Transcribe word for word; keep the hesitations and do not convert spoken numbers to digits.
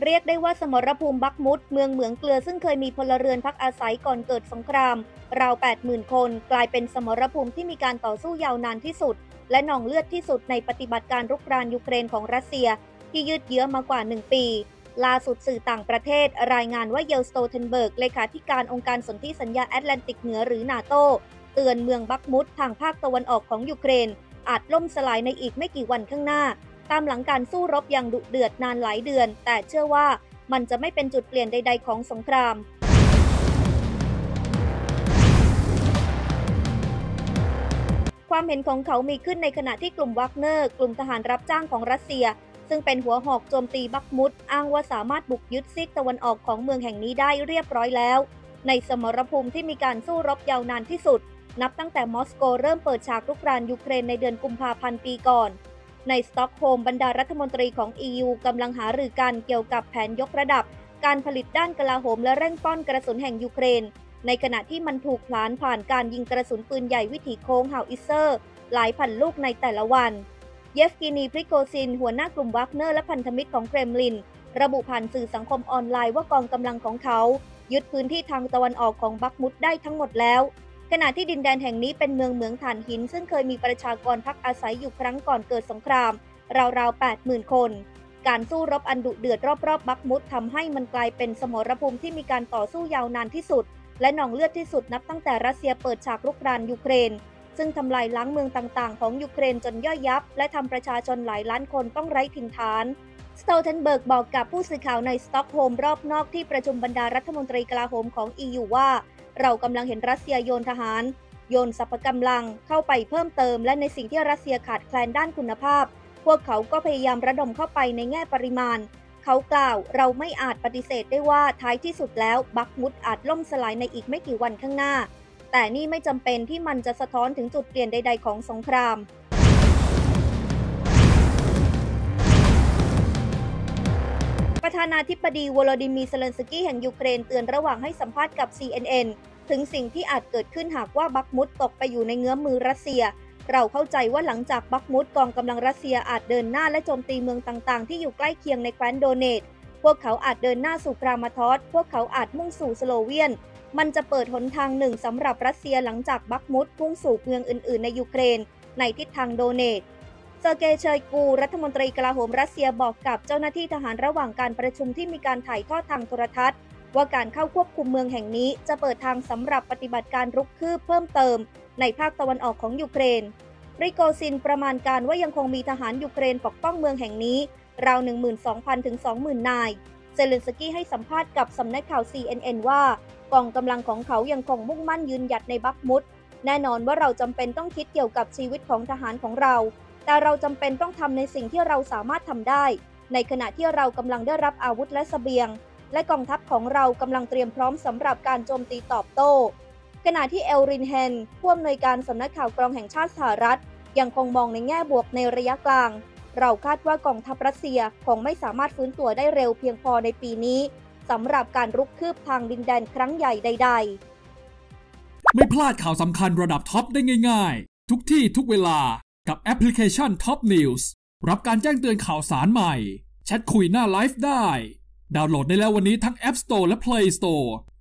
เรียกได้ว่าสมรภูมิบักมุดเมืองเหมืองเกลือซึ่งเคยมีพลเรือนพักอาศัยก่อนเกิดสงครามราว แปดหมื่น คนกลายเป็นสมรภูมิที่มีการต่อสู้ยาวนานที่สุดและหนองเลือดที่สุดในปฏิบัติการรุกรานยูเครนของรัสเซียที่ยืดเยื้อมากว่าหนึ่งปีล่าสุดสื่อต่างประเทศรายงานว่าเยลสโตเทนเบิร์กเลขาธิการองค์การสนธิสัญญาแอตแลนติกเหนือหรือนาโตเตือนเมืองบักมุดทางภาคตะวันออกของยูเครนอาจล่มสลายในอีกไม่กี่วันข้างหน้าตามหลังการสู้รบอย่างดุเดือดนานหลายเดือนแต่เชื่อว่ามันจะไม่เป็นจุดเปลี่ยนใดๆของสงครามความเห็นของเขามีขึ้นในขณะที่กลุ่มวักเนอร์กลุ่มทหารรับจ้างของรัสเซียซึ่งเป็นหัวหอกโจมตีบักมุดอ้างว่าสามารถบุกยึดซีกตะวันออกของเมืองแห่งนี้ได้เรียบร้อยแล้วในสมรภูมิที่มีการสู้รบยาวนานที่สุดนับตั้งแต่มอสโกเริ่มเปิดฉากรุกรานยูเครนในเดือนกุมภาพันธ์ปีก่อนในสต็อกโฮล์มบรรดารัฐมนตรีของ อี ยู กำลังหารือกันเกี่ยวกับแผนยกระดับการผลิตด้านกลาโหมและเร่งป้อนกระสุนแห่งยูเครนในขณะที่มันถูกพลานผ่านการยิงกระสุนปืนใหญ่วิถีโค้งฮาวอิเซอร์หลายพันลูกในแต่ละวันเยฟกินี พริโกซินหัวหน้ากลุ่มวักเนอร์และพันธมิตรของเครมลินระบุผ่านสื่อสังคมออนไลน์ว่ากองกำลังของเขายึดพื้นที่ทางตะวันออกของบักมุดได้ทั้งหมดแล้วขณะที่ดินแดนแห่งนี้เป็นเมืองเหมืองถ่านหินซึ่งเคยมีประชากรพักอาศัยอยู่ครั้งก่อนเกิดสงครามราวๆ แปดหมื่น คนการสู้รบอันดุเดือดรอบๆบักมุดทำให้มันกลายเป็นสมรภูมิที่มีการต่อสู้ยาวนานที่สุดและหนองเลือดที่สุดนับตั้งแต่รัสเซียเปิดฉากรุกรานยูเครนซึ่งทำลายล้างเมืองต่างๆของยูเครนจนย่อยยับและทำประชาชนหลายล้านคนต้องไร้ถิ่นฐานสโตเทนเบิร์กบอกกับผู้สื่อข่าวในสต็อกโฮล์มรอบนอกที่ประชุมบรรดารัฐมนตรีกลาโหมของ อี ยู ว่าเรากำลังเห็นรัสเซียโยนทหารโยนสรรพกำลังเข้าไปเพิ่มเติมและในสิ่งที่รัสเซียขาดแคลนด้านคุณภาพพวกเขาก็พยายามระดมเข้าไปในแง่ปริมาณเขากล่าวเราไม่อาจปฏิเสธได้ว่าท้ายที่สุดแล้วบักมุดอาจล่มสลายในอีกไม่กี่วันข้างหน้าแต่นี่ไม่จำเป็นที่มันจะสะท้อนถึงจุดเปลี่ยนใดๆของสงครามประธานาธิบดีโวโลดิมีร์ เซเลนสกี้แห่งยูเครนเตือนระหว่างให้สัมภาษณ์กับ ซี เอ็น เอ็น ถึงสิ่งที่อาจเกิดขึ้นหากว่าบักมุดตกไปอยู่ในเงื้อมมือรัสเซียเราเข้าใจว่าหลังจากบักมุดกองกำลังรัสเซียอาจเดินหน้าและโจมตีเมืองต่างๆที่อยู่ใกล้เคียงในแคว้นโดเนตพวกเขาอาจเดินหน้าสู่กรามาทอสพวกเขาอาจมุ่งสู่สโลเวียนมันจะเปิดหนทางหนึ่งสำหรับรัสเซียหลังจากบักมุดพุ่งสู่เมืองอื่นๆในยูเครนในทิศทางโดเนตเซอร์เกย์ เชยกูรัฐมนตรีกลาโหมรัสเซียบอกกับเจ้าหน้าที่ทหารระหว่างการประชุมที่มีการถ่ายทอดทางโทรทัศน์ว่าการเข้าควบคุมเมืองแห่งนี้จะเปิดทางสำหรับปฏิบัติการรุกคืบเพิ่มเติมในภาคตะวันออกของยูเครนปริโกซินประมาณการว่ายังคงมีทหารยูเครนปกป้องเมืองแห่งนี้ราว หนึ่งหมื่นสองพัน ถึง สองหมื่น นายเซเลนสกี้ให้สัมภาษณ์กับสำนักข่าว ซี เอ็น เอ็น ว่ากองกำลังของเขายังคงมุ่งมั่นยืนหยัดในบักมุดแน่นอนว่าเราจำเป็นต้องคิดเกี่ยวกับชีวิตของทหารของเราแต่เราจำเป็นต้องทำในสิ่งที่เราสามารถทำได้ในขณะที่เรากำลังได้รับอาวุธและเสบียงและกองทัพของเรากำลังเตรียมพร้อมสำหรับการโจมตีตอบโต้ขณะที่เอลรินแฮนผู้อำนวยการสำนักข่าวกรองแห่งชาติสหรัฐยังคงมองในแง่บวกในระยะกลางเราคาดว่ากองทัพรัสเซียคงไม่สามารถฟื้นตัวได้เร็วเพียงพอในปีนี้สำหรับการรุกคืบทางดินแดนครั้งใหญ่ใดๆไม่พลาดข่าวสำคัญระดับท็อปได้ง่ายๆทุกที่ทุกเวลากับแอปพลิเคชัน Top News รับการแจ้งเตือนข่าวสารใหม่แชทคุยหน้าไลฟ์ได้ดาวน์โหลดได้แล้ววันนี้ทั้ง App Store และ Play Store